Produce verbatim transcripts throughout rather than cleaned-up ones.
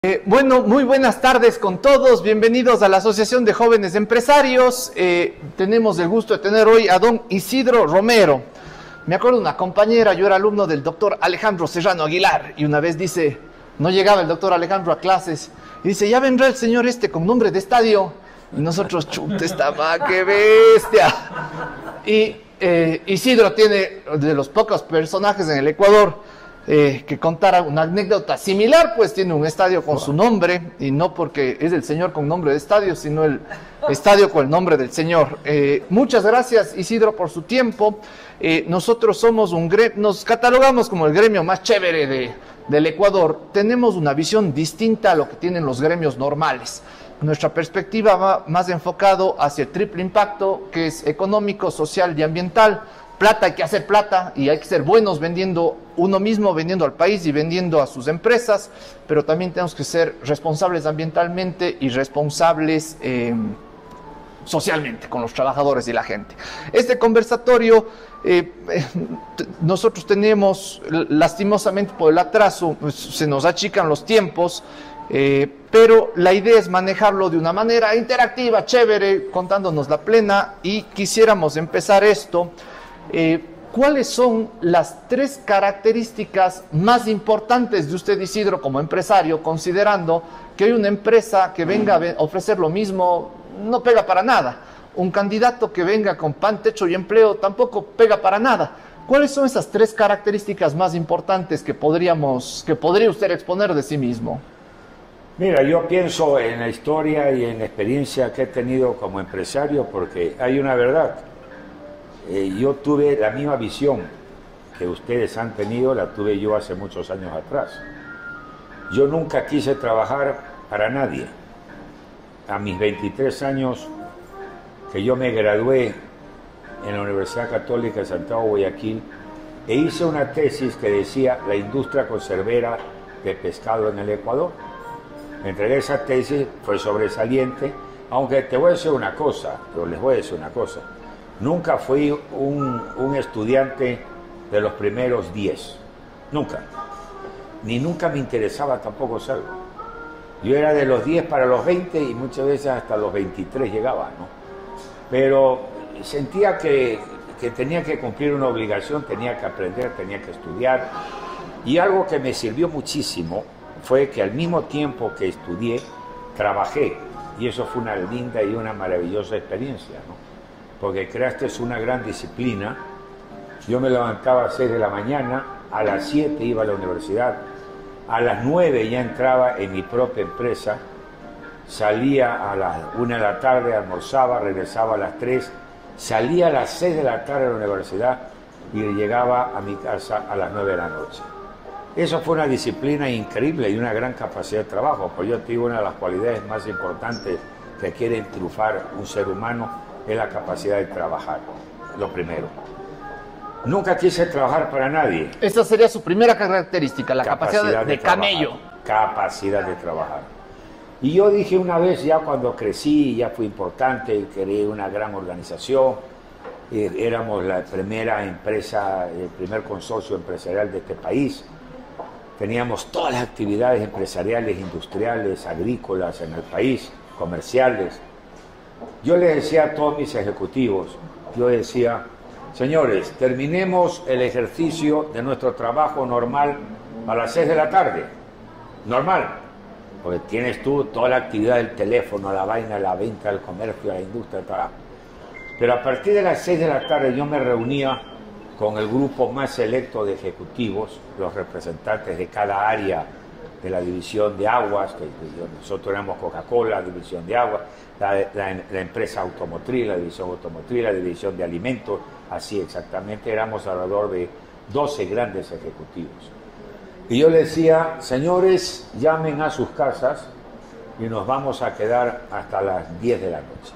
Eh, bueno, muy buenas tardes con todos, bienvenidos a la Asociación de Jóvenes Empresarios. Eh, tenemos el gusto de tener hoy a don Isidro Romero. Me acuerdo de una compañera, yo era alumno del doctor Alejandro Serrano Aguilar, y una vez dice, no llegaba el doctor Alejandro a clases, y dice, ya vendrá el señor este con nombre de estadio, y nosotros, chuta, esta ma, qué bestia. Y eh, Isidro tiene de los pocos personajes en el Ecuador Eh, que contara una anécdota similar, pues tiene un estadio con su nombre, y no porque es el señor con nombre de estadio, sino el estadio con el nombre del señor. Eh, muchas gracias, Isidro, por su tiempo. Eh, nosotros somos un gremio, nos catalogamos como el gremio más chévere de, del Ecuador. Tenemos una visión distinta a lo que tienen los gremios normales. Nuestra perspectiva va más enfocado hacia el triple impacto, que es económico, social y ambiental. Plata, hay que hacer plata y hay que ser buenos vendiendo uno mismo, vendiendo al país y vendiendo a sus empresas, pero también tenemos que ser responsables ambientalmente y responsables eh, socialmente con los trabajadores y la gente. Este conversatorio, eh, eh, nosotros tenemos, lastimosamente por el atraso, pues, se nos achican los tiempos, eh, pero la idea es manejarlo de una manera interactiva, chévere, contándonos la plena, y quisiéramos empezar esto. Eh, ¿Cuáles son las tres características más importantes de usted, Isidro, como empresario, considerando que hay una empresa que venga a ofrecer lo mismo, no pega para nada? Un candidato que venga con pan, techo y empleo tampoco pega para nada. ¿Cuáles son esas tres características más importantes que podríamos, que podría usted exponer de sí mismo? Mira, yo pienso en la historia y en la experiencia que he tenido como empresario, porque hay una verdad. Eh, yo tuve la misma visión que ustedes han tenido, la tuve yo hace muchos años atrás. Yo nunca quise trabajar para nadie. A mis veintitrés años, que yo me gradué en la Universidad Católica de Santiago, Guayaquil, e hice una tesis que decía la industria conservera de pescado en el Ecuador. Me entregué esa tesis, fue sobresaliente, aunque te voy a decir una cosa, pero les voy a decir una cosa. Nunca fui un, un estudiante de los primeros diez, nunca. Ni nunca me interesaba tampoco serlo. Yo era de los diez para los veinte y muchas veces hasta los veintitrés llegaba, ¿no? Pero sentía que, que tenía que cumplir una obligación, tenía que aprender, tenía que estudiar. Y algo que me sirvió muchísimo fue que al mismo tiempo que estudié, trabajé. Y eso fue una linda y una maravillosa experiencia, ¿no? Porque creaste una gran disciplina. Yo me levantaba a las seis de la mañana, a las siete iba a la universidad, a las nueve ya entraba en mi propia empresa, salía a las una de la tarde, almorzaba, regresaba a las tres, salía a las seis de la tarde a la universidad y llegaba a mi casa a las nueve de la noche. Eso fue una disciplina increíble y una gran capacidad de trabajo, porque yo te digo, una de las cualidades más importantes que quiere triunfar un ser humano es la capacidad de trabajar, lo primero. Nunca quise trabajar para nadie. Esa sería su primera característica, la capacidad, capacidad de, de, de camello. Capacidad de trabajar. Y yo dije una vez, ya cuando crecí, ya fui importante, creé una gran organización, eh, éramos la primera empresa, el primer consorcio empresarial de este país, teníamos todas las actividades empresariales, industriales, agrícolas en el país, comerciales. Yo les decía a todos mis ejecutivos, yo decía, señores, terminemos el ejercicio de nuestro trabajo normal a las seis de la tarde, normal, porque tienes tú toda la actividad del teléfono, la vaina, la venta, el comercio, la industria, el trabajo. Pero a partir de las seis de la tarde yo me reunía con el grupo más selecto de ejecutivos, los representantes de cada área de la división de aguas, que nosotros éramos Coca-Cola, división de aguas, la, la, la empresa automotriz, la división automotriz, la división de alimentos, así exactamente, éramos alrededor de doce grandes ejecutivos. Y yo les decía, señores, llamen a sus casas y nos vamos a quedar hasta las diez de la noche.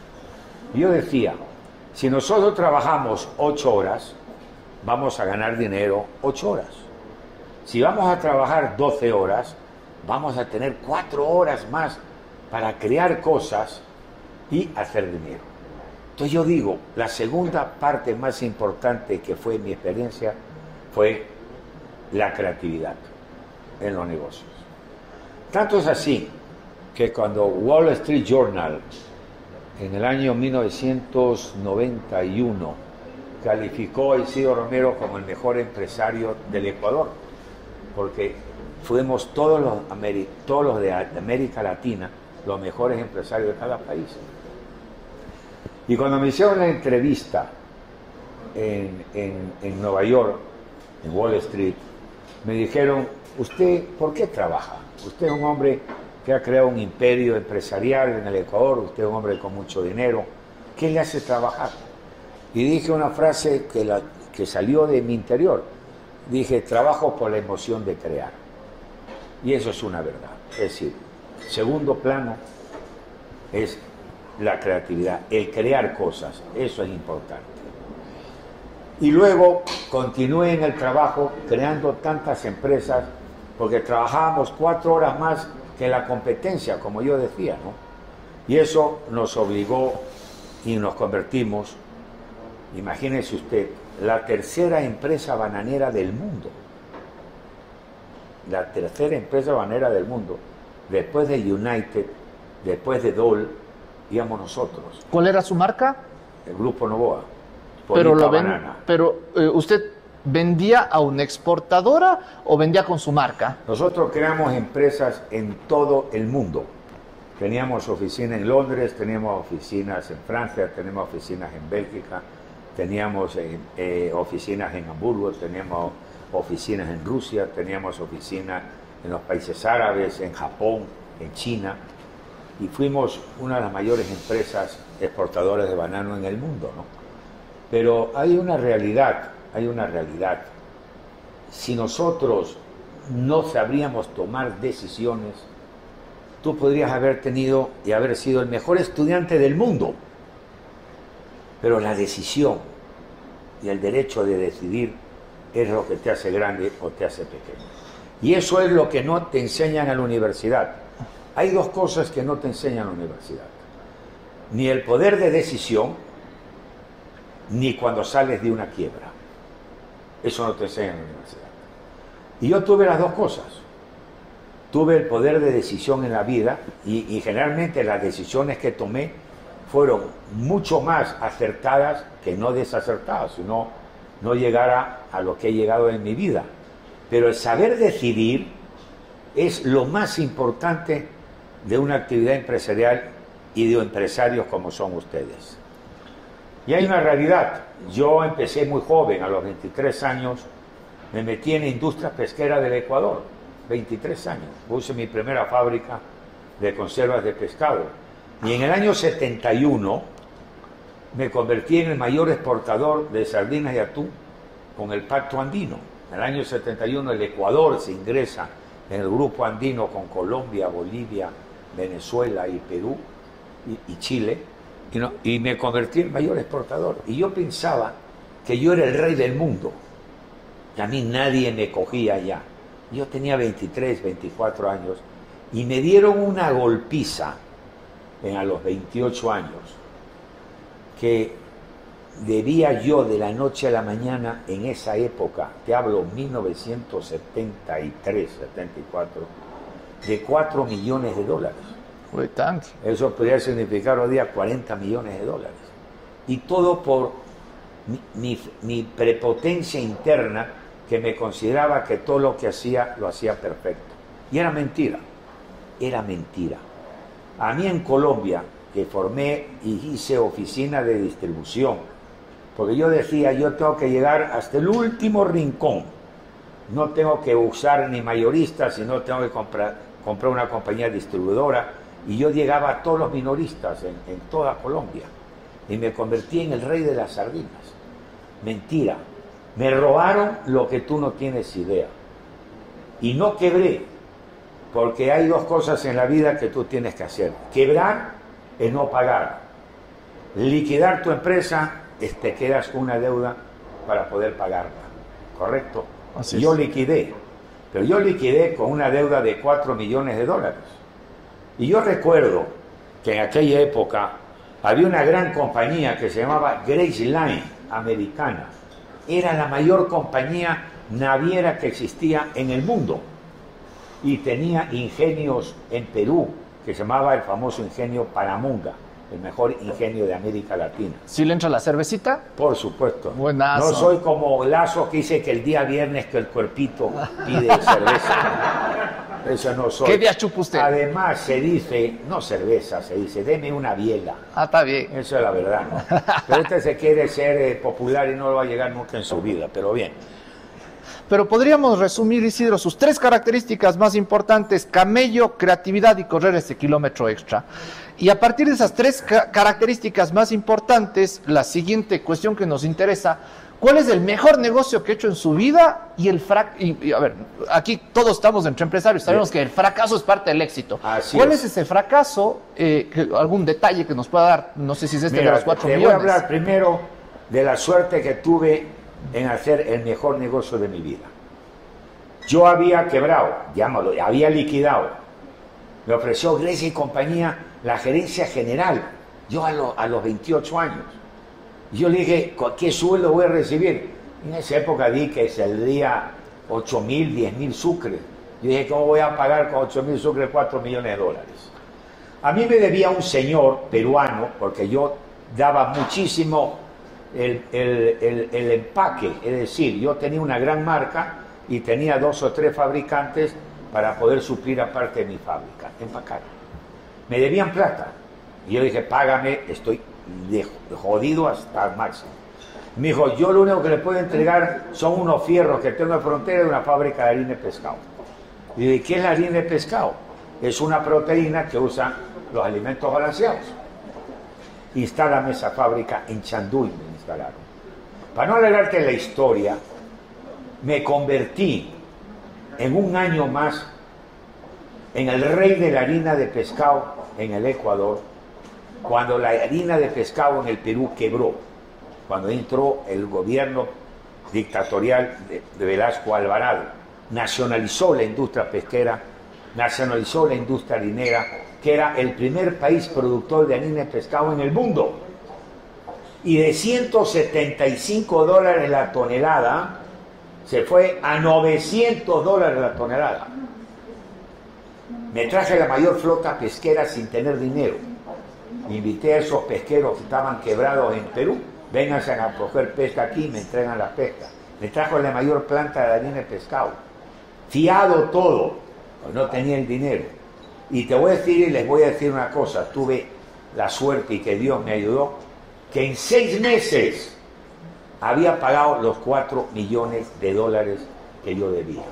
Y yo decía, si nosotros trabajamos ocho horas, vamos a ganar dinero ocho horas. Si vamos a trabajar doce horas, vamos a tener cuatro horas más para crear cosas y hacer dinero. Entonces yo digo, la segunda parte más importante que fue mi experiencia fue la creatividad en los negocios. Tanto es así que cuando Wall Street Journal en el año mil novecientos noventa y uno calificó a Isidro Romero como el mejor empresario del Ecuador, porque fuimos todos los, todos los de América Latina los mejores empresarios de cada país. Y cuando me hicieron la entrevista en, en, en Nueva York, en Wall Street, me dijeron, ¿usted por qué trabaja? Usted es un hombre que ha creado un imperio empresarial en el Ecuador, usted es un hombre con mucho dinero, ¿qué le hace trabajar? Y dije una frase que, la, que salió de mi interior, dije, trabajo por la emoción de crear. Y eso es una verdad. Es decir, segundo plano es la creatividad, el crear cosas, eso es importante. Y luego continué en el trabajo creando tantas empresas, porque trabajábamos cuatro horas más que la competencia, como yo decía, ¿no? Y eso nos obligó y nos convertimos, imagínese usted, la tercera empresa bananera del mundo. La tercera empresa bananera del mundo. Después de United, después de Dole, íbamos nosotros. ¿Cuál era su marca? El Grupo Novoa. Pero, lo ven, pero eh, ¿usted vendía a una exportadora o vendía con su marca? Nosotros creamos empresas en todo el mundo. Teníamos oficinas en Londres, teníamos oficinas en Francia, teníamos oficinas en Bélgica, teníamos eh, eh, oficinas en Hamburgo, teníamos oficinas en Rusia, teníamos oficinas en los países árabes, en Japón, en China, y fuimos una de las mayores empresas exportadoras de banano en el mundo, ¿no? Pero hay una realidad, hay una realidad. Si nosotros no sabríamos tomar decisiones, tú podrías haber tenido y haber sido el mejor estudiante del mundo, pero la decisión y el derecho de decidir es lo que te hace grande o te hace pequeño. Y eso es lo que no te enseñan en la universidad. Hay dos cosas que no te enseñan en la universidad. Ni el poder de decisión, ni cuando sales de una quiebra. Eso no te enseñan en la universidad. Y yo tuve las dos cosas. Tuve el poder de decisión en la vida y, y generalmente las decisiones que tomé fueron mucho más acertadas que no desacertadas, sino no llegara a lo que he llegado en mi vida. Pero el saber decidir es lo más importante de una actividad empresarial y de empresarios como son ustedes. Y hay una realidad. Yo empecé muy joven, a los veintitrés años, me metí en la industria pesquera del Ecuador, veintitrés años. Puse mi primera fábrica de conservas de pescado. Y en el año setenta y uno me convertí en el mayor exportador de sardinas y atún con el Pacto Andino. En el año setenta y uno el Ecuador se ingresa en el grupo andino con Colombia, Bolivia, Venezuela y Perú y, y Chile. Y, no, y me convertí en el mayor exportador. Y yo pensaba que yo era el rey del mundo. Que a mí nadie me cogía ya. Yo tenía veintitrés, veinticuatro años. Y me dieron una golpiza en, a los veintiocho años. Que debía yo de la noche a la mañana en esa época, te hablo mil novecientos setenta y tres, setenta y cuatro, de cuatro millones de dólares. Uy, tanto. Eso podría significar hoy día cuarenta millones de dólares. Y todo por mi, mi, mi prepotencia interna, que me consideraba que todo lo que hacía, lo hacía perfecto. Y era mentira, era mentira. A mí en Colombia, que formé y hice oficina de distribución, porque yo decía, yo tengo que llegar hasta el último rincón. No tengo que usar ni mayoristas, sino tengo que comprar, comprar una compañía distribuidora. Y yo llegaba a todos los minoristas en, en toda Colombia. Y me convertí en el rey de las sardinas. Mentira. Me robaron lo que tú no tienes idea. Y no quebré. Porque hay dos cosas en la vida que tú tienes que hacer. Quebrar es no pagar. Liquidar tu empresa es te quedas con una deuda para poder pagarla. ¿Correcto? Así es. Yo liquidé. Pero yo liquidé con una deuda de cuatro millones de dólares. Y yo recuerdo que en aquella época había una gran compañía que se llamaba Grace Line, americana. Era la mayor compañía naviera que existía en el mundo. y tenía ingenios en Perú, que se llamaba el famoso ingenio Paramonga, el mejor ingenio de América Latina. ¿Sí le entra la cervecita? Por supuesto. Buenazo. No soy como Lazo que dice que el día viernes que el cuerpito pide cerveza. Eso no soy. ¿Qué día chupa usted? Además se dice, no cerveza, se dice, deme una biela. Ah, está bien. Eso es la verdad, ¿no? Pero este se quiere ser eh, popular y no lo va a llegar nunca en su vida, pero bien. Pero podríamos resumir, Isidro, sus tres características más importantes: camello, creatividad y correr ese kilómetro extra. Y a partir de esas tres ca características más importantes, la siguiente cuestión que nos interesa: ¿cuál es el mejor negocio que ha hecho en su vida? Y el frac y, y, a ver, aquí todos estamos entre empresarios, sabemos que el fracaso es parte del éxito. Así ¿Cuál es. es ese fracaso? Eh, que, algún detalle que nos pueda dar, no sé si es este Mira, de los cuatro te millones. voy a hablar primero de la suerte que tuve en hacer el mejor negocio de mi vida. Yo había quebrado, llámalo, había liquidado. Me ofreció Grecia y compañía la gerencia general, yo a, lo, a los veintiocho años. Yo le dije, ¿qué sueldo voy a recibir? En esa época di que saldría ocho mil, diez mil sucres. Yo dije, ¿cómo voy a pagar con ocho mil sucres cuatro millones de dólares? A mí me debía un señor peruano, porque yo daba muchísimo el, el, el, el empaque, es decir, yo tenía una gran marca y tenía dos o tres fabricantes para poder suplir aparte de mi fábrica, empacar. Me debían plata. Y yo dije, págame, estoy de jodido hasta el máximo. Me dijo, yo lo único que le puedo entregar son unos fierros que tengo en frontera de una fábrica de harina de pescado. Y dije, ¿qué es la harina de pescado? Es una proteína que usan los alimentos balanceados. Instálame esa fábrica en Chanduy, me instalaron. Para no alargarte la historia, me convertí en un año más en el rey de la harina de pescado en el Ecuador, cuando la harina de pescado en el Perú quebró, cuando entró el gobierno dictatorial de, de Velasco Alvarado, nacionalizó la industria pesquera, nacionalizó la industria harinera, que era el primer país productor de harina de pescado en el mundo. Y de ciento setenta y cinco dólares la tonelada, se fue a novecientos dólares la tonelada. Me traje la mayor flota pesquera sin tener dinero. Invité a esos pesqueros que estaban quebrados en Perú, vénganse a coger pesca aquí y me entregan la pesca. Me trajo la mayor planta de harina de pescado. Fiado todo, pues no tenía el dinero. Y te voy a decir y les voy a decir una cosa, tuve la suerte y que Dios me ayudó, que en seis meses había pagado los cuatro millones de dólares que yo debía.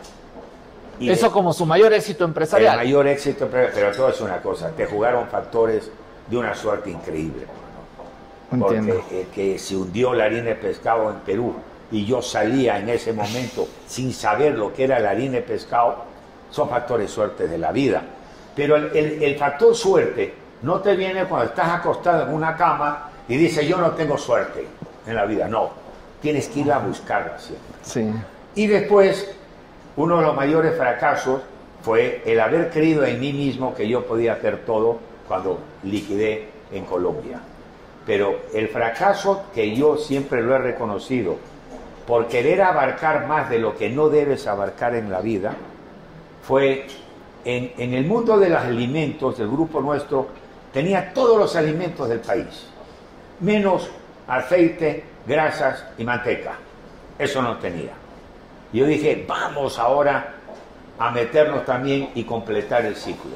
Y Eso de, como su mayor éxito empresarial. El mayor éxito empresarial, pero todo es una cosa, te jugaron factores de una suerte increíble, ¿no? Porque eh, que se hundió la harina de pescado en Perú y yo salía en ese momento sin saber lo que era la harina de pescado, son factores suerte de la vida. Pero el, el, el factor suerte no te viene cuando estás acostado en una cama y dices, yo no tengo suerte en la vida. No, tienes que ir a buscarla siempre. Sí. Y después, uno de los mayores fracasos fue el haber creído en mí mismo que yo podía hacer todo cuando liquidé en Colombia. Pero el fracaso que yo siempre lo he reconocido por querer abarcar más de lo que no debes abarcar en la vida fue en, en el mundo de los alimentos del grupo nuestro. Tenía todos los alimentos del país menos aceite, grasas y manteca. Eso no tenía. Yo dije, vamos ahora a meternos también y completar el ciclo.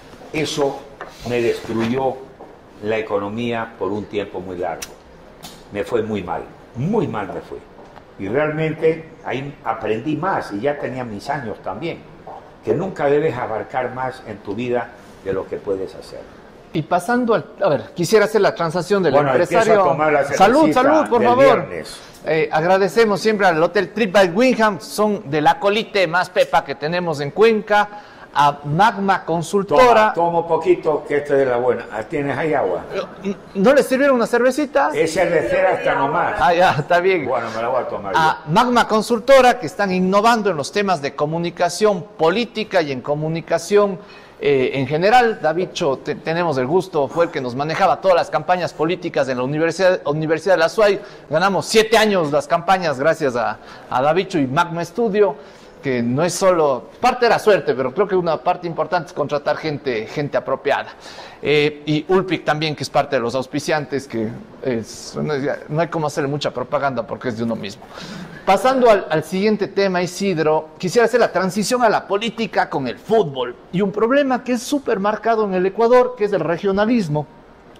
Eso me destruyó la economía por un tiempo muy largo. Me fue muy mal, muy mal me fue. Y realmente ahí aprendí más y ya tenía mis años también, que nunca debes abarcar más en tu vida de lo que puedes hacer. Y pasando al... A ver, quisiera hacer la transacción del bueno, empresario. A tomar la salud, salud, por favor. Eh, agradecemos siempre al Hotel Trip by Wingham, son de la colite más pepa que tenemos en Cuenca, a Magma Consultora. Toma, tomo poquito, que este es de la buena. ¿Tienes ahí agua? ¿No le sirvieron una cervecita? Esa es de cera hasta nomás. Ah, ya, está bien. Bueno, me la voy a tomar a yo. Magma Consultora, que están innovando en los temas de comunicación política y en comunicación Eh, en general. Davicho, te, tenemos el gusto, fue el que nos manejaba todas las campañas políticas de la Universidad, Universidad de la S U A Y. Ganamos siete años las campañas gracias a, a Davicho y Magma Studio. que no es solo, parte de la suerte, pero creo que una parte importante es contratar gente, gente apropiada. Eh, y Ulpic también, que es parte de los auspiciantes, que es, no hay como hacerle mucha propaganda porque es de uno mismo. Pasando al, al siguiente tema, Isidro, quisiera hacer la transición a la política con el fútbol y un problema que es súper marcado en el Ecuador, que es el regionalismo.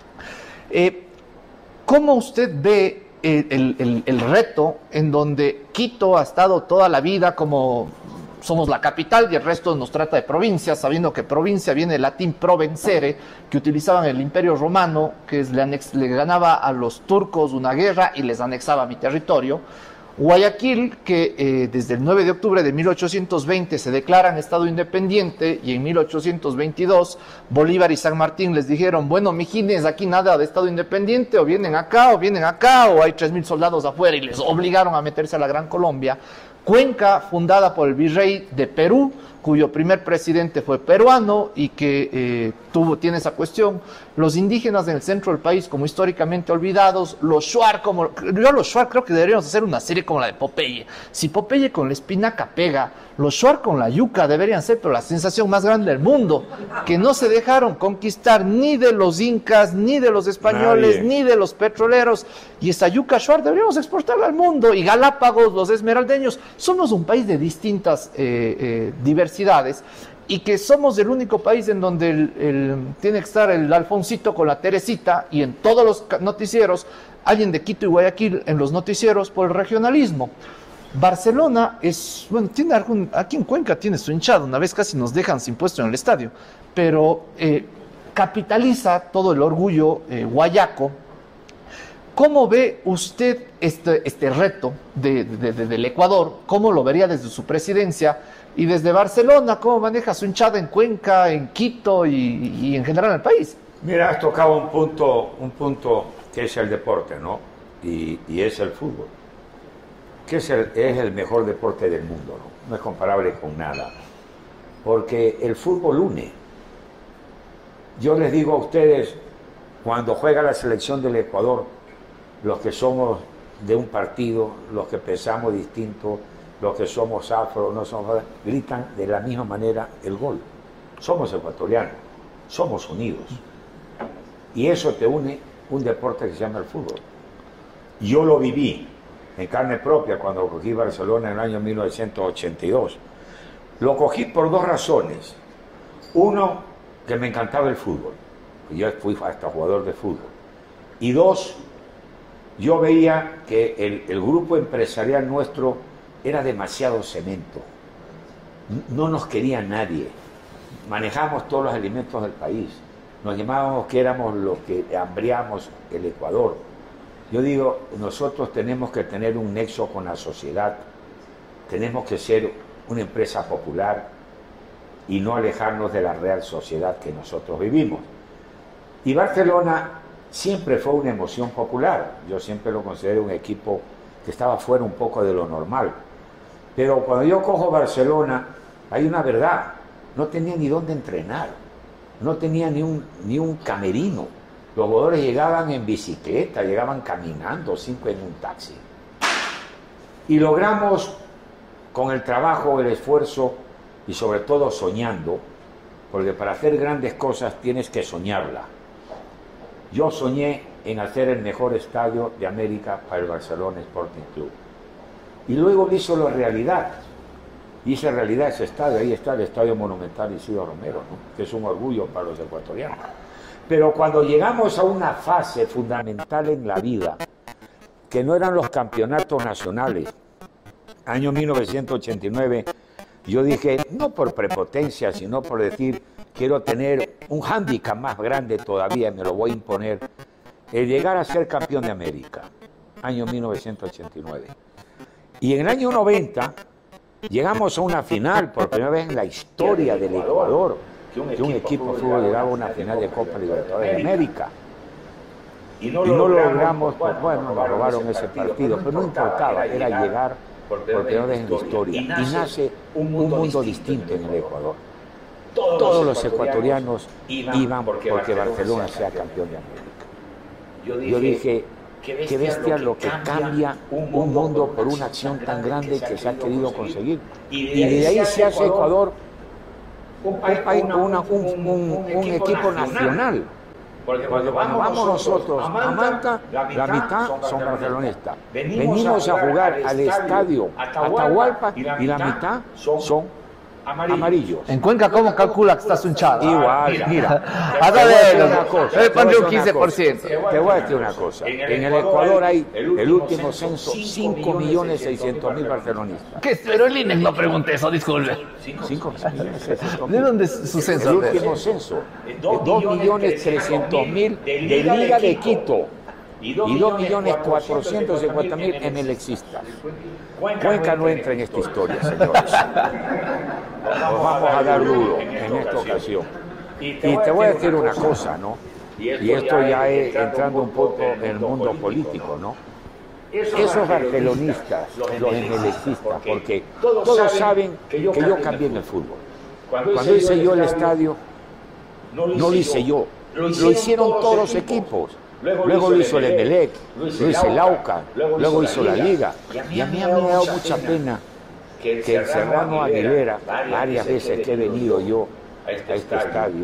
Eh, ¿Cómo usted ve el, el, el, el reto en donde Quito ha estado toda la vida como somos la capital y el resto nos trata de provincias, sabiendo que provincia viene del latín provencere, que utilizaban el Imperio Romano, que es, le, anex, le ganaba a los turcos una guerra y les anexaba mi territorio? Guayaquil, que eh, desde el nueve de octubre de mil ochocientos veinte se declaran Estado independiente, y en mil ochocientos veintidós Bolívar y San Martín les dijeron, bueno, mijines, aquí nada de Estado independiente, o vienen acá, o vienen acá, o hay tres mil soldados afuera, y les obligaron a meterse a la Gran Colombia. Cuenca, fundada por el virrey de Perú, cuyo primer presidente fue peruano y que eh, tuvo, tiene esa cuestión. Los indígenas en el centro del país como históricamente olvidados, los shuar, como, yo los shuar creo que deberíamos hacer una serie como la de Popeye. Si Popeye con la espinaca pega, los shuar con la yuca deberían ser, pero la sensación más grande del mundo, que no se dejaron conquistar ni de los incas, ni de los españoles, Nadie. ni de los petroleros, y esa yuca shuar deberíamos exportarla al mundo. Y Galápagos, los esmeraldeños, somos un país de distintas eh, eh, diversidades, y que somos el único país en donde el, el, tiene que estar el Alfonsito con la Teresita, y en todos los noticieros, alguien de Quito y Guayaquil en los noticieros por el regionalismo. Barcelona es, bueno, tiene algún, aquí en Cuenca tiene su hinchada, una vez casi nos dejan sin puesto en el estadio, pero eh, capitaliza todo el orgullo eh, guayaco. ¿Cómo ve usted este, este reto de, de, de, del Ecuador? ¿Cómo lo vería desde su presidencia? Y desde Barcelona, ¿cómo maneja su hinchada en Cuenca, en Quito y, y en general en el país? Mira, has tocado un punto, un punto que es el deporte, ¿no? Y, y es el fútbol, que es el, es el mejor deporte del mundo, ¿no? No es comparable con nada, porque el fútbol une. Yo les digo a ustedes, cuando juega la selección del Ecuador, los que somos de un partido, los que pensamos distinto, los que somos afro, no somos, gritan de la misma manera el gol. Somos ecuatorianos, somos unidos. Y eso te une un deporte que se llama el fútbol. Yo lo viví en carne propia cuando cogí Barcelona en el año mil novecientos ochenta y dos. Lo cogí por dos razones. Uno, que me encantaba el fútbol. Yo fui hasta jugador de fútbol. Y dos, yo veía que el, el grupo empresarial nuestro era demasiado cemento. No nos quería nadie. Manejamos todos los alimentos del país. Nos llamábamos que éramos los que hambriamos el Ecuador. Yo digo, nosotros tenemos que tener un nexo con la sociedad. Tenemos que ser una empresa popular y no alejarnos de la real sociedad que nosotros vivimos. Y Barcelona siempre fue una emoción popular. Yo siempre lo considero un equipo que estaba fuera un poco de lo normal. Pero cuando yo cojo Barcelona, hay una verdad, no tenía ni dónde entrenar, no tenía ni un, ni un camerino. Los jugadores llegaban en bicicleta, llegaban caminando, cinco en un taxi. Y logramos, con el trabajo, el esfuerzo y sobre todo soñando, porque para hacer grandes cosas tienes que soñarla. Yo soñé en hacer el mejor estadio de América para el Barcelona Sporting Club. Y luego hizo la realidad. Hice realidad ese estadio. Ahí está el Estadio Monumental Isidro Romero, ¿no? Que es un orgullo para los ecuatorianos. Pero cuando llegamos a una fase fundamental en la vida, que no eran los campeonatos nacionales, año mil novecientos ochenta y nueve, yo dije, no por prepotencia, sino por decir, quiero tener un hándicap más grande todavía, me lo voy a imponer, el llegar a ser campeón de América, año mil novecientos ochenta y nueve. Y en el año noventa llegamos a una final, por primera vez en la historia del Ecuador, que un, que un equipo de fútbol llegaba a una final de Copa Libertadores de América. Y no, y no lo logramos, pues bueno, nos robaron ese partido, pero no importaba, era llegar por primera vez en la historia. Y nace un mundo distinto en el Ecuador. Todos los ecuatorianos iban porque Barcelona sea campeón de América. Yo dije, qué bestia lo que cambia un mundo por una acción tan grande que se ha querido conseguir. Y de ahí se hace Ecuador un, país, una, un, un, un equipo nacional. Porque cuando vamos nosotros a Manta, la mitad son barcelonistas. Venimos a jugar al estadio Atahualpa y la mitad son amarillos. En Cuenca, ¿cómo calcula que estás hinchado? Igual, mira. A ver, una cosa. Le pondré un quince por ciento. Te voy a decir una cosa. En el Ecuador hay el último censo cinco millones seiscientos mil barcelonistas. ¿Qué? Pero el I Ne E no pregunte eso, disculpe. cinco millones seiscientos mil. ¿De dónde es su censo? El último censo. dos millones trescientos mil de Liga de Quito. Y dos millones cuatrocientos cincuenta mil en el Exista. Cuenca no entra en esta historia, señores. Nos vamos a dar duro en esta ocasión. Y te voy a decir una cosa, ¿no? Y esto ya es entrando un poco en el mundo político, ¿no? Esos barcelonistas, los emelecistas, porque todos saben que yo cambié en el fútbol. Cuando hice yo el estadio, no lo hice yo, lo hicieron todos los equipos. Luego lo hizo el Emelec, lo hizo el Aucas, luego hizo la Liga. Y a mí me ha dado mucha pena que el Serrano Aguilera, varias veces que he venido yo a este estadio,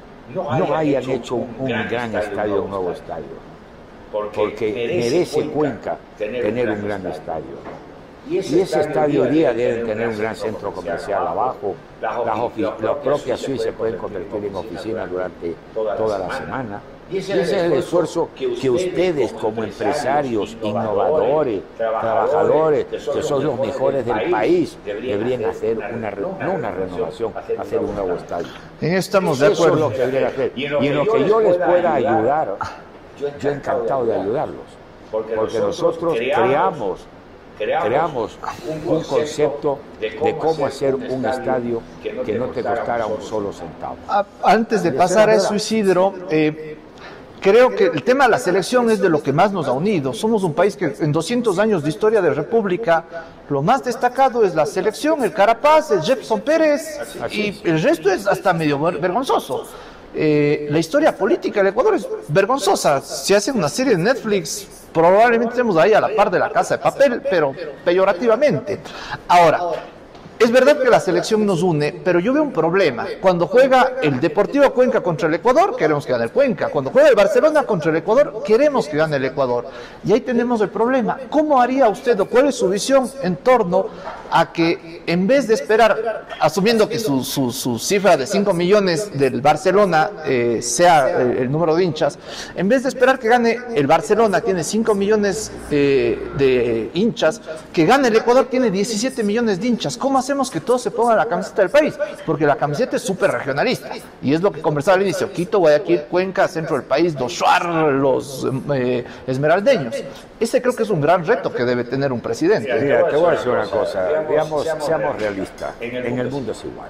no hayan hecho un gran estadio, un nuevo estadio. Porque merece Cuenca tener un gran estadio. Y ese estadio hoy día debe tener un gran centro comercial abajo. Las, las propias suites se pueden convertir en oficinas durante toda la semana. Y ese es el esfuerzo que ustedes como empresarios, innovadores, trabajadores, que son los mejores del país, deberían hacer una, no una renovación, hacer un nuevo estadio. En eso estamos de acuerdo. Eso es lo que deberían hacer. Y en lo que yo les pueda ayudar, yo encantado de ayudarlos. Porque nosotros creamos, creamos un concepto de cómo hacer un estadio que no te costara un solo centavo. Antes de pasar a eso, Isidro, eh, creo que el tema de la selección es de lo que más nos ha unido. Somos un país que en doscientos años de historia de república, lo más destacado es la selección, el Carapaz, el Jefferson Pérez, y el resto es hasta medio vergonzoso. Eh, la historia política del Ecuador es vergonzosa. Si hacen una serie de Netflix, probablemente estemos ahí a la par de La Casa de Papel, pero peyorativamente. Ahora, es verdad que la selección nos une, pero yo veo un problema. Cuando juega el Deportivo Cuenca contra el Ecuador, queremos que gane el Cuenca. Cuando juega el Barcelona contra el Ecuador, queremos que gane el Ecuador. Y ahí tenemos el problema. ¿Cómo haría usted o cuál es su visión en torno a que en vez de esperar, asumiendo que su, su, su cifra de cinco millones del Barcelona eh, sea el, el número de hinchas, en vez de esperar que gane el Barcelona, tiene cinco millones eh, de hinchas, que gane el Ecuador, tiene diecisiete millones de hinchas? ¿Cómo hacemos que todos se pongan la camiseta del país? Porque la camiseta es súper regionalista, y es lo que conversaba al inicio: Quito, Guayaquil, Cuenca, centro del país, los Shuar, los eh, esmeraldeños. Ese creo que es un gran reto que debe tener un presidente. Mira, te voy a decir una cosa, digamos, seamos realistas, en el mundo es igual.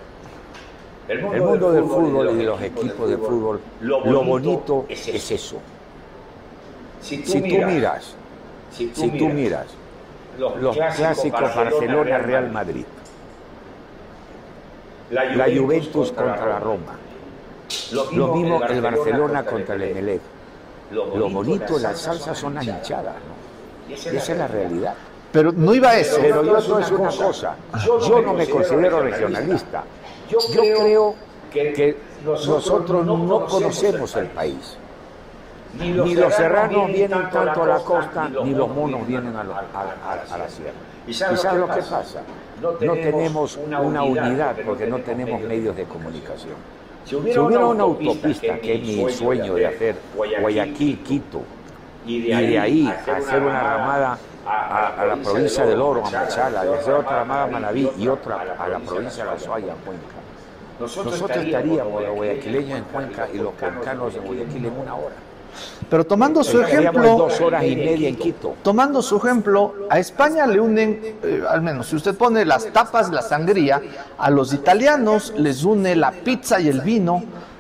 El mundo del fútbol y de los equipos de fútbol, lo bonito es eso. Si tú miras, si tú miras los clásicos Barcelona-Real Madrid, la Juventus contra la Roma, lo mismo el Barcelona contra el Emelec. Lo bonito, las salsas son las hinchadas, ¿no? Esa es la realidad. Pero no iba a eso. Pero yo no es una cosa. Yo no me considero regionalista. Yo creo que nosotros no conocemos el país. Ni los serranos vienen tanto a la costa, ni los monos vienen a, lo, a, a, a la sierra. ¿Y sabes lo que pasa? No tenemos una unidad porque no tenemos medios de comunicación. Si hubiera, si hubiera una autopista, que es mi sueño de hacer, Guayaquil, Quito, y de ahí, y de ahí hacer una ramada a, a la provincia del Oro, a Machala, y hacer otra ramada a Manaví y otra a la provincia de La Suaya, a Cuenca, nosotros estaríamos los guayaquileños en Cuenca y los cuencanos en Guayaquil en una hora. Pero tomando su ejemplo, dos horas y media en Quito. Tomando su ejemplo, a España le unen, eh, al menos si usted pone las tapas, la sangría, a los italianos les une la pizza y el vino.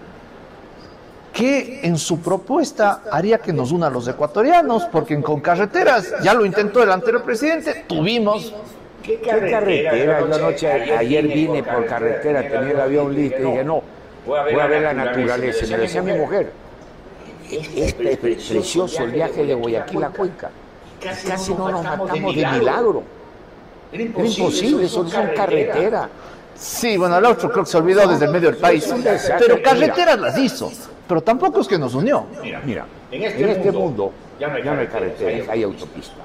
¿Qué en su propuesta haría que nos una a los ecuatorianos? Porque con carreteras, ya lo intentó el anterior presidente, tuvimos... ¿Qué carretera? Yo anoche, ayer vine por carretera, tenía el avión listo y dije, no, voy a ver la naturaleza. Y me decía mi mujer, este es precioso el viaje de Guayaquil a Cuenca. Casi no nos matamos de milagro. Era imposible, son, son carreteras. Sí, bueno, el otro creo que se olvidó desde el medio del país. Pero carreteras las hizo, pero tampoco es que nos unió. Mira, mira en este, en este mundo ya no hay, ya no hay carreteras, hay autopistas.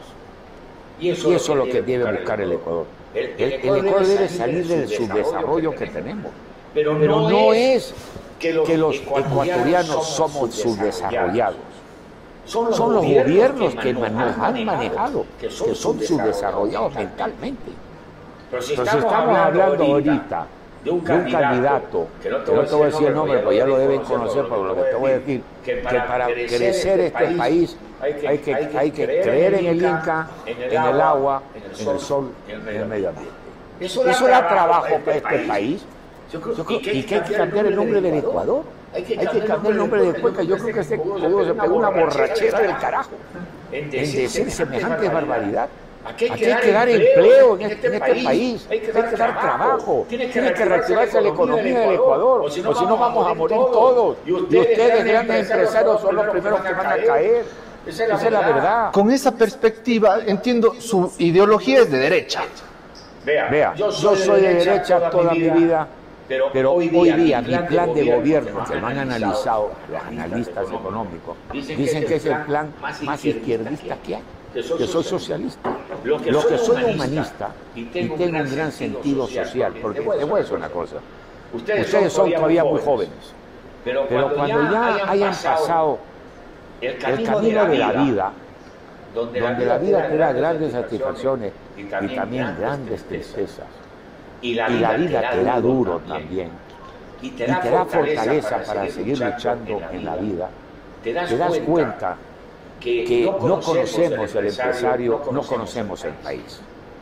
Y eso, y eso es lo que debe buscar el Ecuador. El, el, el Ecuador debe salir del subdesarrollo que tenemos. Pero no es que los, que los ecuatorianos somos subdesarrollados. Son los, son los gobiernos que nos han manejado, que son, que son subdesarrollados mentalmente. Pero si estamos, Pero si estamos hablando ahorita de un, de un candidato, que no te voy a decir el nombre, pues ya lo deben conocer, pero lo que te voy a decir, que para crecer este país hay que, hay que, hay que creer en el Inca, en el agua, en el sol, en el medio ambiente. Eso da trabajo para este país. Yo creo, yo creo, y que hay que cambiar el nombre del Ecuador. Hay que cambiar, hay que cambiar el nombre de Cuenca. Yo creo que este pueblo se pegó una borrachera del carajo en decir semejante barbaridad. Aquí hay que, Aquí hay que dar empleo en este, en este país. país, hay que dar, hay que dar trabajo, tiene que, que reactivarse la economía del Ecuador, o si no, o si no vamos a morir todos. Y ustedes, y ustedes grandes empresarios, son los primeros que van a caer. Esa es la, Esa es la verdad. Con esa perspectiva, entiendo, su ideología es de derecha. Vea, Vea yo soy, yo soy de derecha toda mi vida. Pero, Pero hoy día, hoy día mi plan de gobierno, que lo han analizado los analistas económicos, dicen que es el plan más izquierdista que hay, que soy socialista. Lo que soy humanista y tengo un gran sentido social, porque te voy a decir una cosa, ustedes son todavía muy jóvenes, pero cuando ya hayan pasado el camino de la vida, donde la vida te da grandes satisfacciones y también grandes tristezas, y la, y la vida te da duro también, y te da, y te da fortaleza para seguir luchando en la vida, te das, te das cuenta que, que no conocemos el empresario, no conocemos el país.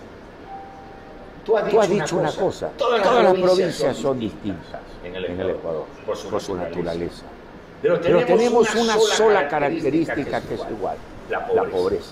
Tú has dicho, Tú has dicho una cosa, cosa. Todas, todas las provincias son distintas en el Ecuador, en el Ecuador por, su por su naturaleza. Pero tenemos, Pero tenemos una, una sola característica que es igual, la pobreza. La pobreza.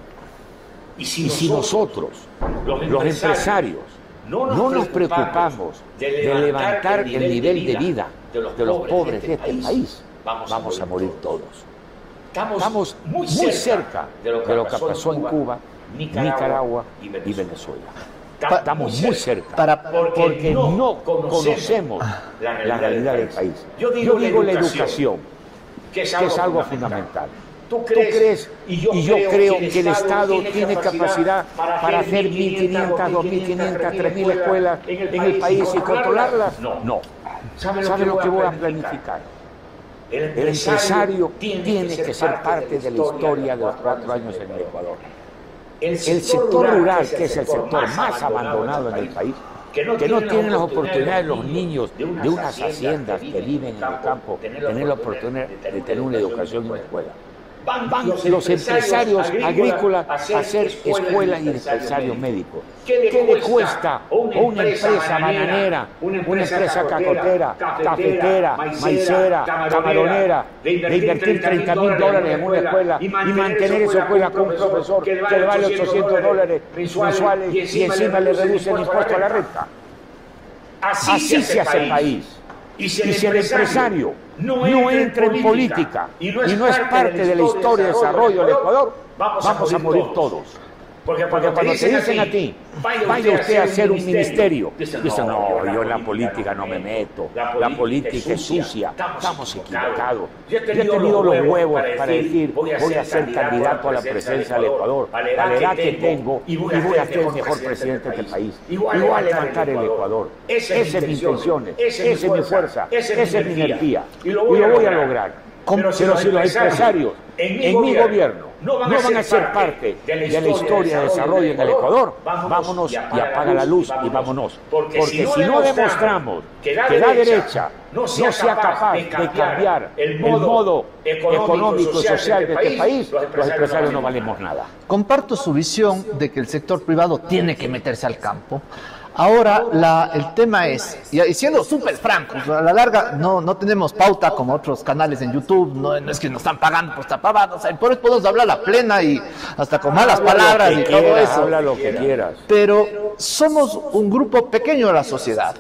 Y si, y si nosotros, los empresarios, los empresarios No nos, no nos preocupamos de levantar, de levantar el, nivel el nivel de vida de los, de los pobres de este país, país vamos, vamos a morir todos. Estamos, Estamos muy cerca, cerca de lo que, de lo que pasó en Cuba, Cuba Nicaragua, Nicaragua y Venezuela. Y Venezuela. Estamos muy cerca, para, porque, porque no conocemos la realidad, la realidad del país. Yo digo, Yo digo la educación, que es algo, que es algo fundamental. ¿Tú crees? ¿Tú crees? Y yo, y yo creo, creo que el Estado tiene, tiene capacidad para, para hacer mil quinientas, dos mil quinientas, tres mil escuelas en el, en el país y controlarlas. No. no. ¿Sabe lo, ¿Sabe lo que voy a planificar? El empresario, el empresario tiene, tiene que ser parte de la historia de los cuatro años en el Ecuador. El sector, el sector rural, que es el sector más abandonado en el país, que no, que no tienen las oportunidades los niños de unas, de unas haciendas que viven en el campo, tener la oportunidad de tener una educación en una escuela. Van, van los, los empresarios agrícolas a hacer escuelas y dispensarios médicos. ¿Qué, ¿Qué le cuesta a una, una empresa bananera, una empresa cacotera, cafetera, maicera, camaronera, de invertir treinta mil dólares en una escuela y mantener esa escuela con un profesor que le vale ochocientos dólares mensuales y encima le reduce el impuesto a la renta? Así se hace el país. Y si el, y si el empresario no, no entra en política y no es, y no es parte de la historia de desarrollo del Ecuador, vamos, vamos a morir todos. todos. Porque cuando, Porque cuando te dicen a ti, vaya, vaya usted a hacer un ministerio, dicen, dicen no, yo en la política no me meto, la política es sucia, estamos equivocados. Yo he tenido los huevos para decir, voy a ser candidato a la presidencia del Ecuador, a la edad que tengo, y voy a ser el mejor presidente de este país. Y voy a levantar el Ecuador. Esa es mi intención, esa es mi fuerza, esa es mi energía. Y lo voy a lograr. Pero si los empresarios en mi gobierno no van, no van a ser parte de la historia de, historia de desarrollo en el Ecuador, vámonos y apaga la luz y vámonos. Porque, Porque si no, si no demostramos que la, que la derecha no sea, no sea capaz de cambiar el modo, el modo económico y social de este país, los empresarios, los empresarios no valemos nada. Comparto su visión de que el sector privado tiene que meterse al campo. Ahora, la, el tema es, y siendo súper francos, a la larga no, no tenemos pauta como otros canales en YouTube, no, no es que nos están pagando por esta pavada, o sea, por eso podemos hablar la plena y hasta con malas habla palabras y quieras, todo eso. Habla lo que quieras. Pero somos un grupo pequeño de la sociedad.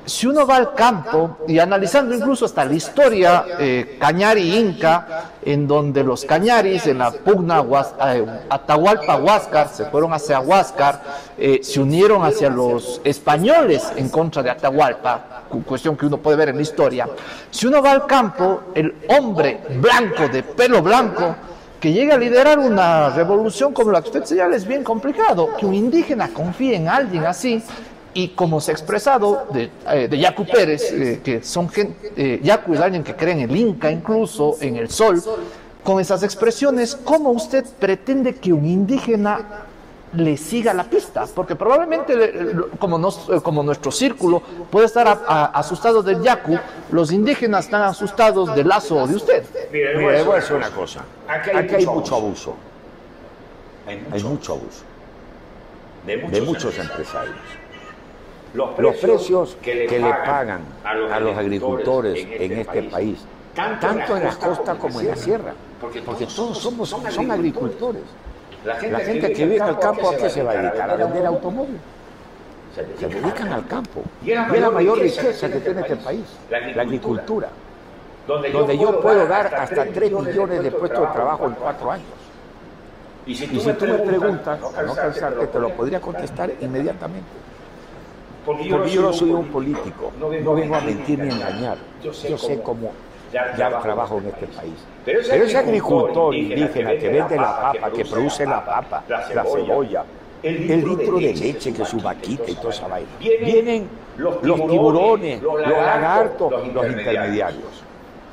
si uno va al campo y analizando incluso hasta la historia eh, cañari inca, en donde los cañaris en la pugna Huas, eh, Atahualpa-Huáscar se fueron hacia Huáscar, eh, se unieron hacia los españoles en contra de Atahualpa, cuestión que uno puede ver en la historia. Si uno va al campo, el hombre blanco, de pelo blanco, que llega a liderar una revolución como la que usted señala, es bien complicado. Que un indígena confíe en alguien así. Y como se ha expresado de, eh, de Yacu Pérez, eh, que son gente, eh, Yacu es alguien que cree en el Inca, incluso en el Sol, con esas expresiones, ¿cómo usted pretende que un indígena le siga la pista? Porque probablemente, como, nos, como nuestro círculo puede estar a, a, asustado del Yacu, los indígenas están asustados del Lazo de usted. Mire, le voy a decir una cosa. Aquí hay, Aquí hay mucho abuso. Hay mucho, hay mucho abuso. De muchos, de muchos empresarios. Los precios, los precios que, le, que pagan le pagan a los, a los agricultores en este, en este país, país, tanto, tanto en las costas como en la sierra, porque, porque todos somos son, son agricultores. La gente, la gente que vive al campo, ¿a qué se va a dedicar? ¿A vender automóviles? Se dedican, se dedican al campo. Y es la, y es la mayor riqueza que tiene este país, la agricultura, donde yo, donde yo puedo dar hasta tres millones de puestos de trabajo en cuatro años. Y si tú, y si me, tú me preguntas, a no cansarte, te lo podría contestar inmediatamente. Porque yo, Porque yo no soy un político, no vengo, no vengo a mentir ni a engañar. Yo sé, yo sé cómo ya, ya trabajo en este país. Pero ese, Pero ese agricultor indígena que vende la papa, que produce la papa, la cebolla, el litro de leche, que su vaquita y toda esa vaina, vienen los tiburones, los lagartos, los intermediarios.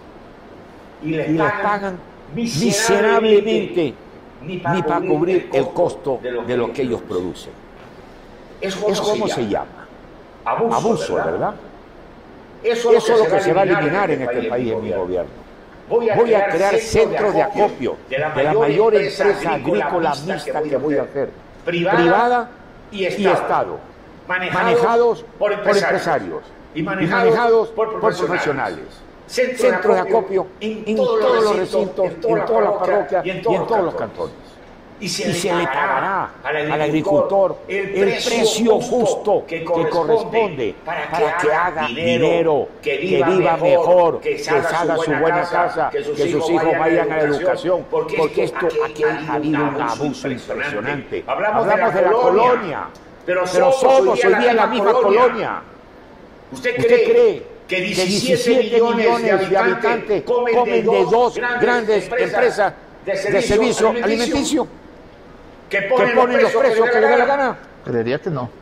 Y les pagan miserablemente ni para cubrir el costo de lo que ellos producen. ¿Eso cómo se llama? Abuso, Abuso, ¿verdad? ¿verdad? Eso, Eso es lo que se va a eliminar en este país, en mi gobierno. Voy a, voy a crear centros de acopio de la, de la mayor empresa agrícola mixta que voy a hacer, privada, privada y, estado, y Estado, manejados, manejados por empresarios, por empresarios y, manejados y manejados por profesionales. Por profesionales. Centros Centro de acopio en, en todos los recintos, en todas las parroquias y en todos, y en todos los cantones. Y se, y se le pagará al agricultor, al agricultor el, precio el precio justo que corresponde, que corresponde para, para que haga dinero, que viva, que viva mejor, que, que haga su buena casa, que sus, que sus hijos vayan a la educación, porque, porque esto aquí ha habido un abuso impresionante. Hablamos, Hablamos de la, de la colonia, colonia pero, pero somos hoy día la misma colonia. colonia. ¿Usted cree, ¿Usted cree que diecisiete millones de habitantes comen de dos grandes empresas de servicio alimenticio? ¿Que ponen, que ponen los precios que le da la gana? Creería que no.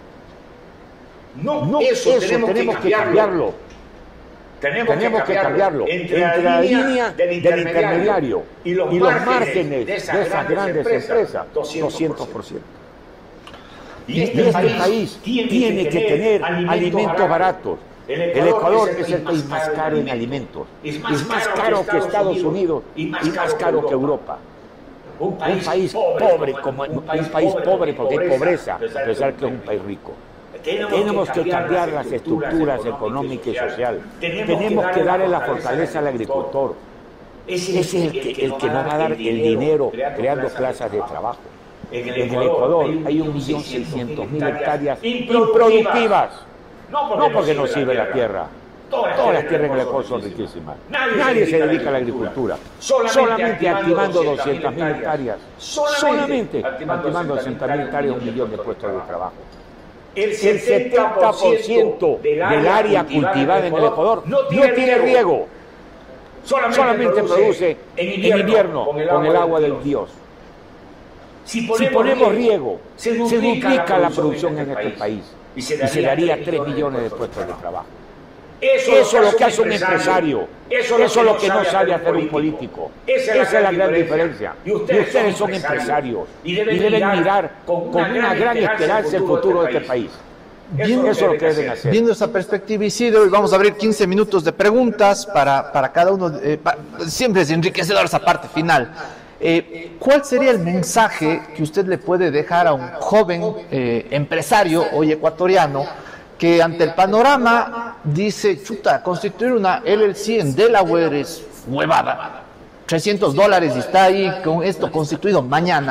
No, no eso, eso tenemos, tenemos que cambiarlo. Tenemos, tenemos que cambiarlo. Que cambiarlo. Entre, Entre la línea del intermediario, del intermediario y, los y los márgenes de esas, de esas grandes, grandes empresas, doscientos por ciento. Y este, y este país, país tiene, tiene que, que tener alimentos, alimentos baratos. El Ecuador, el Ecuador es el país más caro en alimentos. Es más, es más caro que Estados Unidos y más, y más caro que Europa. Un país, un país pobre, pobre como un país, un país pobre porque hay pobreza, a pesar que es un país rico. Tenemos, Tenemos que cambiar las estructuras económicas y sociales. Tenemos que darle la fortaleza al agricultor. Ese es el que, el que nos va a dar el dinero creando plazas de trabajo. En el Ecuador hay un millón seiscientos mil hectáreas improductivas. No porque no sirve la tierra. Todas las tierras en el Ecuador son riquísimas. Nadie, Nadie se dedica a la agricultura. Solamente, solamente activando doscientas mil hectáreas. Solamente activando doscientas mil hectáreas, un millón de puestos de trabajo. El setenta por ciento del área cultivada en el Ecuador no tiene riego. Solamente produce en invierno con el agua del Dios. Si ponemos riego, se duplica la producción en este país y se daría tres millones de puestos de trabajo. Eso, eso es lo que hace un empresario, eso, eso es lo que no sabe hacer un político. Esa es la gran diferencia. Y ustedes, y ustedes son empresarios y deben, y deben mirar con, con una gran esperanza el futuro de este país. Viendo, eso es lo que deben hacer. Viendo esa perspectiva, Isidro, y vamos a abrir quince minutos de preguntas para, para cada uno. Eh, para, siempre es enriquecedor esa parte final. Eh, ¿Cuál sería el mensaje que usted le puede dejar a un joven eh, empresario hoy ecuatoriano que ante el panorama dice, chuta, constituir una L L C en Delaware es huevada, trescientos dólares y está ahí con esto constituido mañana?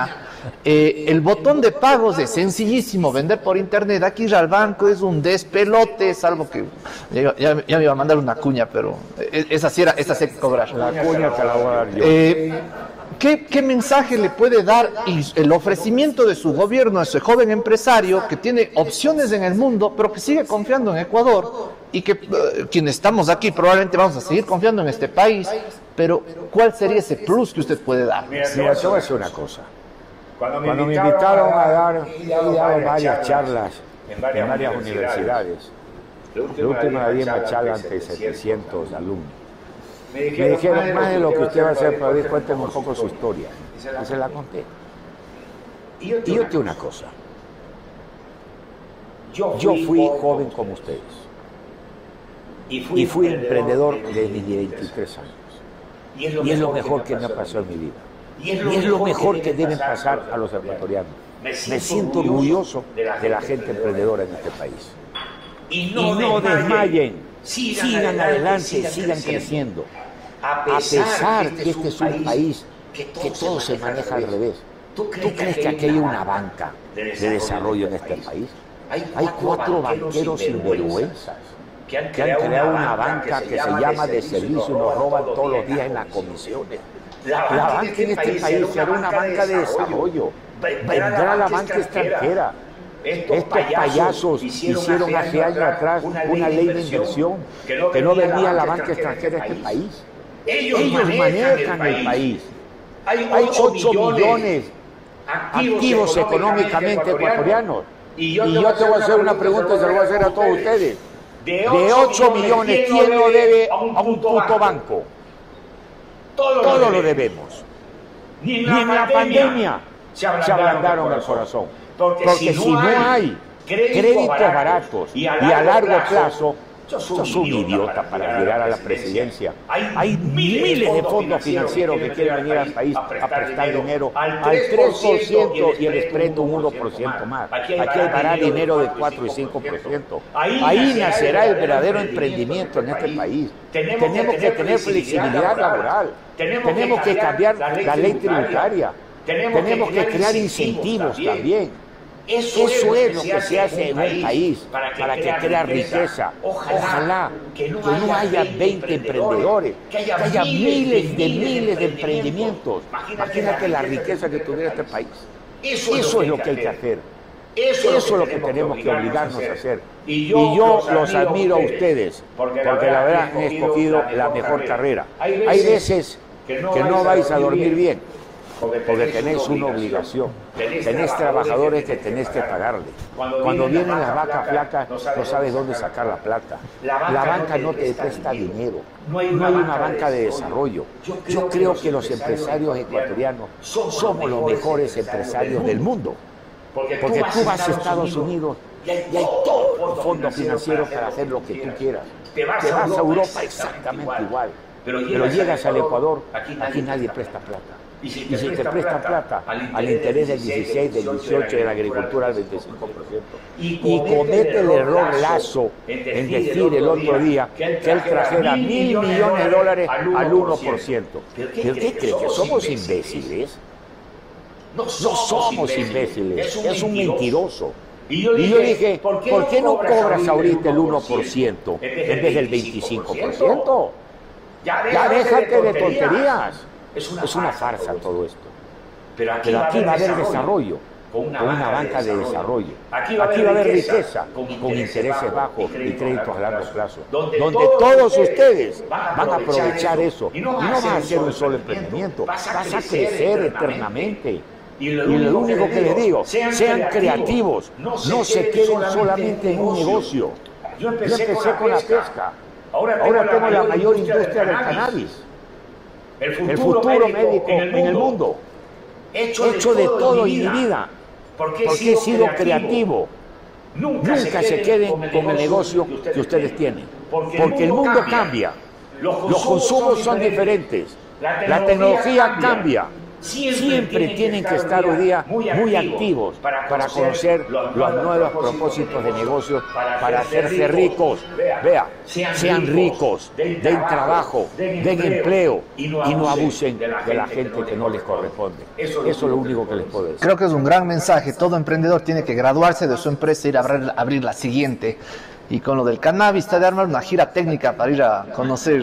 Eh, el botón de pagos es sencillísimo, vender por internet. Aquí ir al banco es un despelote, salvo que ya, ya, ya me iba a mandar una cuña, pero esa sí era, esa sí hay que cobrar. La cuña te la voy a dar yo. Eh, ¿qué, ¿Qué mensaje le puede dar y el ofrecimiento de su gobierno a ese joven empresario que tiene opciones en el mundo, pero que sigue confiando en Ecuador y que uh, quienes estamos aquí probablemente vamos a seguir confiando en este país, pero ¿cuál sería ese plus que usted puede dar? Mira, te voy a decir una cosa. Cuando me, Cuando me invitaron a dar, he dado varias charlas en varias, en varias universidades. La última la di una charla ante setecientos alumnos. Me dijeron, me dijeron más de lo que usted va a hacer, pero cuénteme un poco su historia. Y se la conté. Y yo te digo una cosa. Yo fui joven como ustedes. Y fui emprendedor desde mis veintitrés años. Y es lo mejor que me ha pasado en mi vida. Y es, y es lo mejor que deben pasar a los ecuatorianos. Me siento orgulloso de la gente emprendedora en este país. Y no, y no desmayen, sigan, sigan adelante, sigan creciendo. A pesar que este es un país que todo se maneja al revés. ¿Tú crees que aquí hay una banca de desarrollo en este país? Hay cuatro banqueros sinvergüenzas que han creado una banca que se llama de servicio y nos roban todos los días en las comisiones. La banca en este país será una banca de desarrollo. Vendrá la banca extranjera. Estos payasos hicieron hace años atrás una ley de inversión que no venía la banca extranjera a este país. Ellos manejan el país. Hay ocho millones activos económicamente ecuatorianos. Y yo te voy a hacer una pregunta y se la voy a hacer a todos ustedes. De ocho millones, ¿quién no debe a un puto banco? Todos lo debemos. Ni en la pandemia se ablandaron el corazón. Porque si no hay créditos baratos y a largo plazo, yo soy un idiota para llegar a la presidencia. Hay miles de fondos financieros que quieren venir al país a prestar dinero al tres por ciento y el spread un uno por ciento más. Aquí hay parar dinero de cuatro y cinco por ciento. Ahí nacerá el verdadero emprendimiento en este país. Tenemos que tener flexibilidad laboral. Tenemos que cambiar la ley tributaria. Tenemos que crear incentivos también. Eso, Eso es lo que se hace en un país para que, para que crea riqueza. Ojalá, Ojalá que no, que no haya veinte emprendedores, que haya, que haya miles de miles de emprendimientos. Imagínate la riqueza que tuviera este país. Eso, Eso es lo que hay que hacer. Eso es lo que tenemos que obligarnos a hacer. Y yo los admiro a ustedes, porque la verdad han escogido la mejor carrera. Hay veces que no vais a dormir bien. Porque tenés, porque tenés una obligación, tenés, tenés trabajadores que tenés que pagarle. Cuando, Cuando vienen las vacas flacas, no sabes dónde sacar la plata. La banca, la banca no te presta dinero, no hay una, no hay una banca de desarrollo. Yo creo, Yo creo que los empresarios ecuatorianos somos los mejores empresarios del mundo. Porque tú vas a Estados Unidos y hay, y hay todo fondo financiero para hacer lo que tú quieras. Te vas a Europa exactamente igual. Pero llegas al Ecuador, aquí nadie presta plata. Y si te, y si te prestan plata al interés del dieciséis, del dieciocho, de la agricultura al veinticinco por ciento. Y comete el error Lazo en decir el otro día que él trajera mil millones de dólares al uno por ciento. ¿Pero qué crees? ¿Que somos imbéciles? No somos imbéciles, es un mentiroso. Y yo dije, ¿por qué no cobras ahorita el uno por ciento en vez del veinticinco por ciento? Ya déjate de tonterías. Es una, es una farsa todo esto. Pero aquí, Pero aquí va a haber desarrollo, con una, con una banca de desarrollo. Aquí va a haber, haber riqueza, con, con intereses bajos y créditos a largo plazo, donde, donde todos ustedes van a aprovechar eso. Y no vas a hacer un solo emprendimiento, vas a crecer eternamente. Y lo, y lo único que les digo, sean creativos, no se queden solamente en un negocio. Yo empecé con la pesca, ahora tengo la mayor industria del cannabis. El futuro, el futuro médico, médico en, el en el mundo, hecho, hecho de, de todo en mi vida, porque, porque he sido creativo. Nunca, Nunca se queden con el, con el negocio que ustedes, que ustedes tienen, porque, porque el mundo cambia, cambia. Los, consumos los consumos son diferentes, la tecnología, la tecnología cambia, cambia. siempre tienen que estar hoy día muy activos para conocer los nuevos propósitos de negocios, para hacerse ricos. Vea, sean ricos, den trabajo, den empleo y no abusen de la gente que no les corresponde. Eso es lo único que les puedo decir. Creo que es un gran mensaje. Todo emprendedor tiene que graduarse de su empresa e ir a abrir, abrir la siguiente. Y con lo del cannabis, está de armar una gira técnica para ir a conocer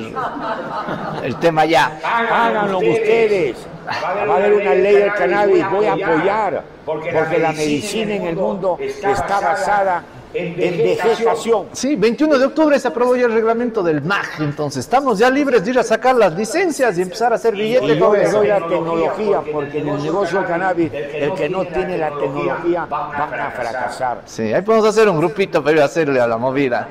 el tema ya. Háganlo ustedes. Va a haber una ley del cannabis, voy a apoyar, porque la medicina en el mundo está basada en vegetación. Sí, veintiuno de octubre se aprobó ya el reglamento del M A G, entonces estamos ya libres de ir a sacar las licencias y empezar a hacer billetes. Y yo les doy la tecnología, porque en el negocio del cannabis, el que no tiene la tecnología van a fracasar. Sí, ahí podemos hacer un grupito para ir a hacerle a la movida.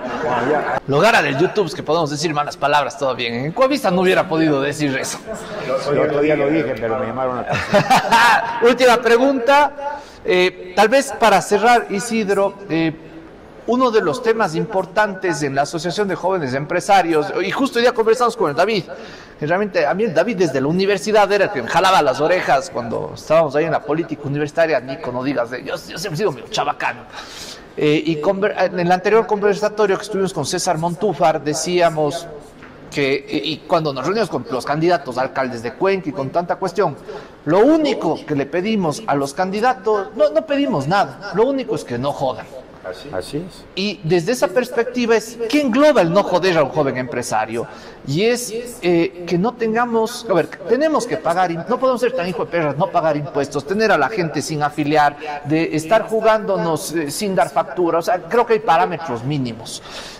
Lo gara del YouTube es que podemos decir malas palabras, todo bien. En Coavista no hubiera podido decir eso. El otro día lo dije, pero me llamaron la atención. Última pregunta, eh, tal vez para cerrar, Isidro, eh, uno de los temas importantes en la Asociación de Jóvenes Empresarios, y justo hoy día conversamos con el David, que realmente a mí el David desde la universidad era el que me jalaba las orejas cuando estábamos ahí en la política universitaria. Nico, no digas, de, yo, yo siempre he sido medio chabacano. Eh, y conver, en el anterior conversatorio que estuvimos con César Montúfar decíamos que, y cuando nos reunimos con los candidatos a alcaldes de Cuenca y con tanta cuestión, lo único que le pedimos a los candidatos, no, no pedimos nada, lo único es que no jodan. Así, así es. Y desde esa perspectiva es, ¿qué engloba el no joder a un joven empresario? Y es eh, que no tengamos, a ver, tenemos que pagar, no podemos ser tan hijo de perras, no pagar impuestos, tener a la gente sin afiliar, de estar jugándonos eh, sin dar factura, o sea, creo que hay parámetros mínimos.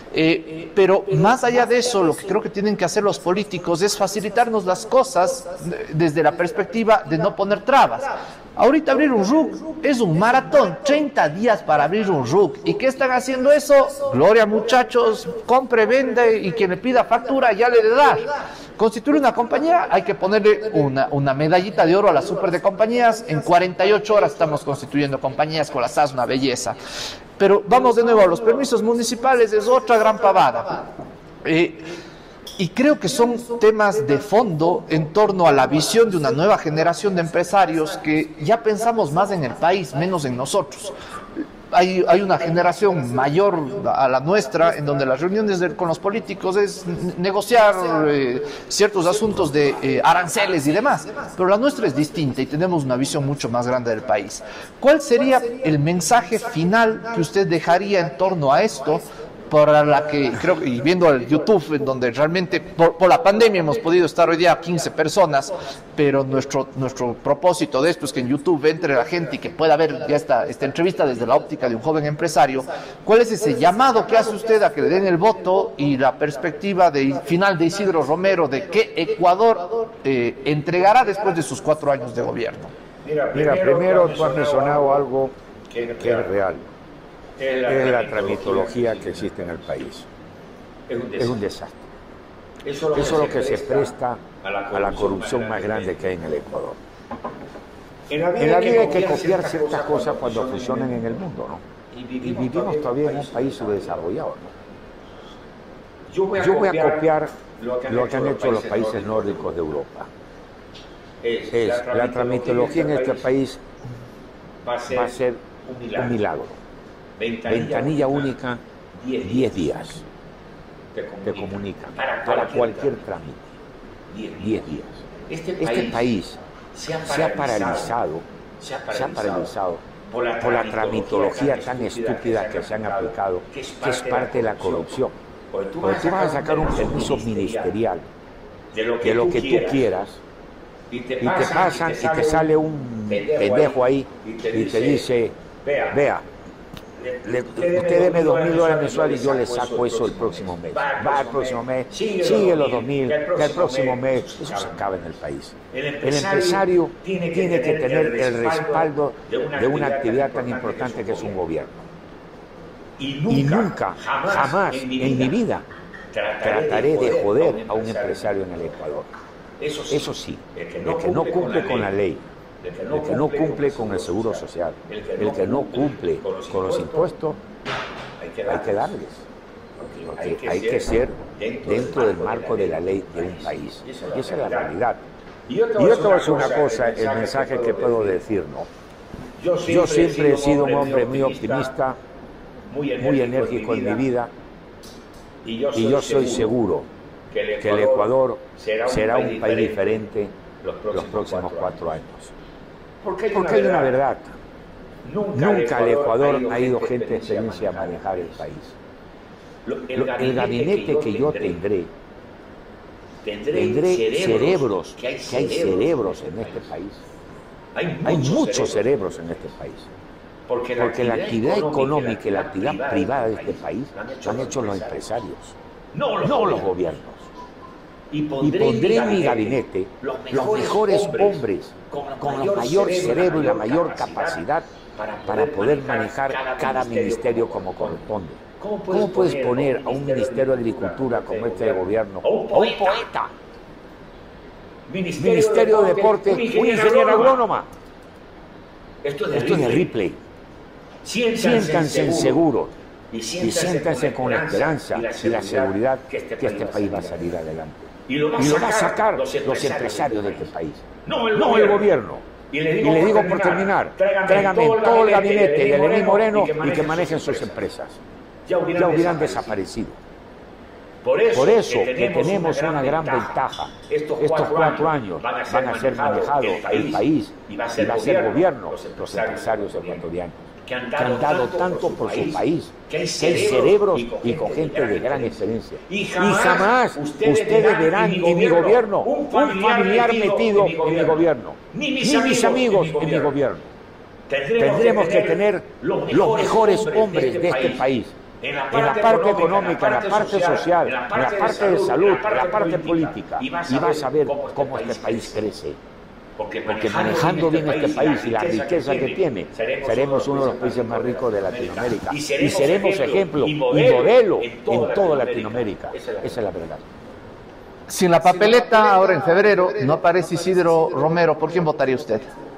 Eh, pero más allá de eso, lo que creo que tienen que hacer los políticos es facilitarnos las cosas desde la perspectiva de no poner trabas. Ahorita abrir un R U C es un maratón, treinta días para abrir un R U C. ¿Y qué están haciendo eso? Gloria, muchachos, compre, vende y quien le pida factura ya le debe dar. Constituir una compañía, hay que ponerle una, una medallita de oro a la super de compañías. En cuarenta y ocho horas estamos constituyendo compañías con la S A S, una belleza. Pero vamos de nuevo a los permisos municipales, es otra gran pavada. Eh, Y creo que son temas de fondo en torno a la visión de una nueva generación de empresarios que ya pensamos más en el país, menos en nosotros. Hay, hay una generación mayor a la nuestra en donde las reuniones de, con los políticos es negociar eh, ciertos asuntos de eh, aranceles y demás, pero la nuestra es distinta y tenemos una visión mucho más grande del país. ¿Cuál sería el mensaje final que usted dejaría en torno a esto? Para la que creo, y viendo el YouTube, en donde realmente por, por la pandemia hemos podido estar hoy día quince personas, pero nuestro, nuestro propósito de esto es que en YouTube entre la gente y que pueda ver ya esta, esta entrevista desde la óptica de un joven empresario. ¿Cuál es ese llamado que hace usted a que le den el voto y la perspectiva de, final de Isidro Romero de qué Ecuador eh, entregará después de sus cuatro años de gobierno? Mira, Mira primero tú has mencionado algo que es real. Es la, es la tramitología que existe en el país. Es un desastre. Es un desastre. Eso, Eso es lo que se presta a la, a la corrupción más grande que hay en el Ecuador. En la vida, en la vida hay que copiar ciertas cosas cuando funcionan en el mundo, ¿no? Y vivimos, y vivimos todavía en un país subdesarrollado, ¿no? Yo voy a, Yo voy a copiar lo que han, lo que han hecho los países, países nórdicos de Europa. Es, es la, la tramitología en este país va a ser, va a ser un milagro. Un milagro. Ventanilla, Ventanilla única, diez días. Te comunica, te comunica para, para cualquier trámite. diez días. Este país, este país se, ha se ha paralizado, se ha paralizado, se ha paralizado por, la por la tramitología tan estúpida que se han aplicado, que es parte, que es parte de la corrupción. Porque tú, Porque tú vas a sacar un permiso ministerial de lo que, de lo que tú quieras, quieras y te pasan y te, pasan, y te, y te sale un pendejo ahí y te dice, y te dice vea, vea Le, usted deme dos mil dólares mensuales y yo le saco eso el próximo mes. Va el próximo mes, sigue los dos mil, que el próximo mes, eso se acaba en el país. El empresario tiene que tener el respaldo de una actividad tan importante que es un gobierno. Y nunca, jamás en mi vida trataré de joder a un empresario en el Ecuador. Eso sí, el que no cumple con la ley, el que no, el que no cumple con el seguro social, el que no, el que no cumple con los, con los impuestos, hay que darles. Hay que darles. Porque hay que, hay que ser dentro del marco de la ley de un país. Y esa es la realidad. Y yo te voy a decir una cosa, el mensaje que puedo decir, ¿no? Yo siempre he sido un hombre muy optimista, muy enérgico en mi vida, y yo soy seguro que el Ecuador será un país diferente los próximos cuatro años. Porque hay una verdad. Nunca al Ecuador ha ido gente de experiencia a manejar el país. El gabinete que yo tendré, tendré cerebros, que hay cerebros en este país. Hay muchos cerebros en este país. Porque la actividad económica y la actividad privada de este país lo han hecho los empresarios, no los gobiernos. Y pondré en mi gabinete los mejores hombres con el mayor cerebro y la mayor capacidad para poder manejar cada ministerio como corresponde. ¿Cómo puedes poner a un Ministerio de Agricultura como este de gobierno, a un poeta, Ministerio de Deporte, una ingeniera agrónoma? Esto es de Ripley. Siéntanse seguros y siéntanse con la esperanza y la seguridad que este país va a salir adelante. Y lo va a sacar los empresarios de este país, no el gobierno. Y le digo por terminar, tráigame todo el gabinete de Lenín Moreno y que manejen sus empresas. Ya hubieran desaparecido. Por eso que tenemos una gran ventaja. Estos cuatro años van a ser manejados el país y va a ser gobierno los empresarios ecuatorianos, que han dado tanto por su país, que hay cerebros y con gente de gran experiencia. Y jamás ustedes verán en mi gobierno un familiar metido en mi gobierno, ni mis amigos en mi gobierno. Tendremos que tener los mejores hombres de este país, en la parte económica, en la parte social, en la parte de salud, en la parte política, y vas a ver cómo este país crece. Porque manejando bien este país y la riqueza que tiene, seremos uno de los países más ricos de Latinoamérica. Y seremos ejemplo y modelo en toda Latinoamérica. Esa es la verdad. Si en la papeleta, ahora en febrero, no aparece Isidro Romero, ¿por quién votaría usted?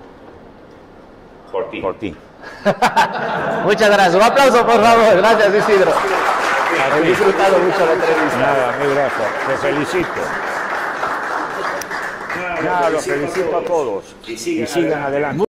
Por ti. Por ti. Muchas gracias. Un aplauso, por favor. Gracias, Isidro. He disfrutado mucho la entrevista. Nada, muy gracias. Te felicito. Nada, los felicito a todos y sigan adelante.